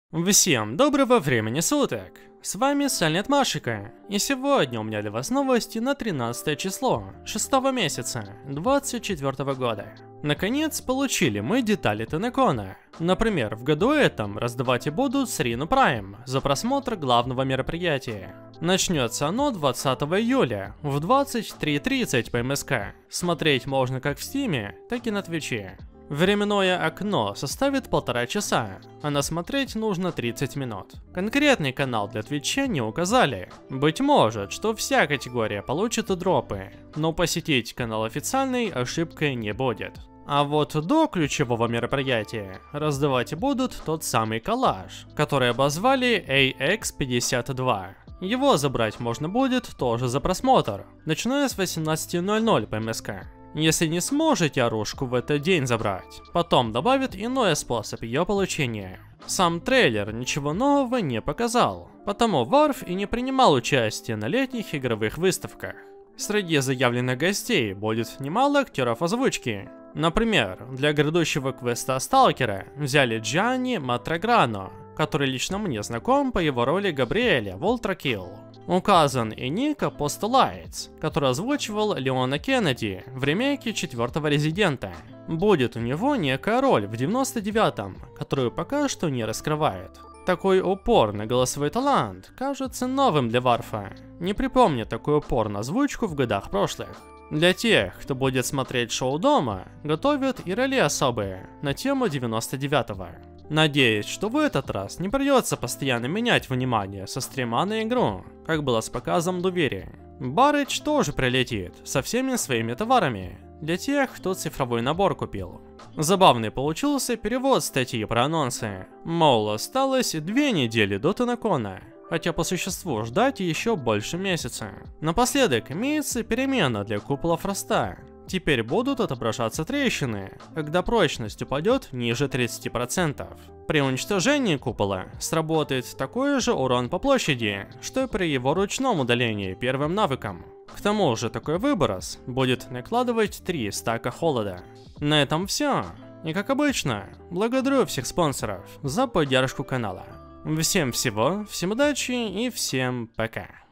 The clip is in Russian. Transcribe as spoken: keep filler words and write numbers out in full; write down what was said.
Всем доброго времени суток! С вами Silent Машика, и сегодня у меня для вас новости на тринадцатое число шестого месяца двадцать четвёртого года. Наконец получили мы детали Тенекона. Например, в году этом раздавать и будут Срину Прайм за просмотр главного мероприятия. Начнется оно двадцатого июля в двадцать три тридцать по эм эс ка. Смотреть можно как в Стиме, так и на Твиче. Временное окно составит полтора часа, а насмотреть нужно тридцать минут. Конкретный канал для Твича не указали. Быть может, что вся категория получит дропы, но посетить канал официальный ошибкой не будет. А вот до ключевого мероприятия раздавать будут тот самый коллаж, который обозвали эй икс пятьдесят два. Его забрать можно будет тоже за просмотр, начиная с восемнадцати ноль ноль по эм эс ка. Если не сможете оружку в этот день забрать, потом добавят иной способ ее получения. Сам трейлер ничего нового не показал, потому Варф и не принимал участие на летних игровых выставках. Среди заявленных гостей будет немало актеров озвучки. Например, для грядущего квеста Сталкера взяли Джанни Матраграно, который лично мне знаком по его роли Габриэля в Ultra Kill. Указан и ник Apostolites, который озвучивал Леона Кеннеди в ремейке четвертого Резидента. Будет у него некая роль в девяносто девятом, которую пока что не раскрывает. Такой упор на голосовой талант кажется новым для Варфа. Не припомню такой упор на озвучку в годах прошлых. Для тех, кто будет смотреть шоу дома, готовят и роли особые на тему девяносто девятого. Надеюсь, что в этот раз не придется постоянно менять внимание со стрима на игру, как было с показом Доверия. Барыч тоже прилетит со всеми своими товарами, для тех, кто цифровой набор купил. Забавный получился перевод статьи про анонсы. Мол, осталось две недели до Тенекона, хотя по существу ждать еще больше месяца. Напоследок имеется перемена для купола Фроста. Теперь будут отображаться трещины, когда прочность упадет ниже тридцати процентов. При уничтожении купола сработает такой же урон по площади, что и при его ручном удалении первым навыком. К тому же такой выброс будет накладывать три стака холода. На этом все. И как обычно, благодарю всех спонсоров за поддержку канала. Всем всего, всем удачи и всем пока.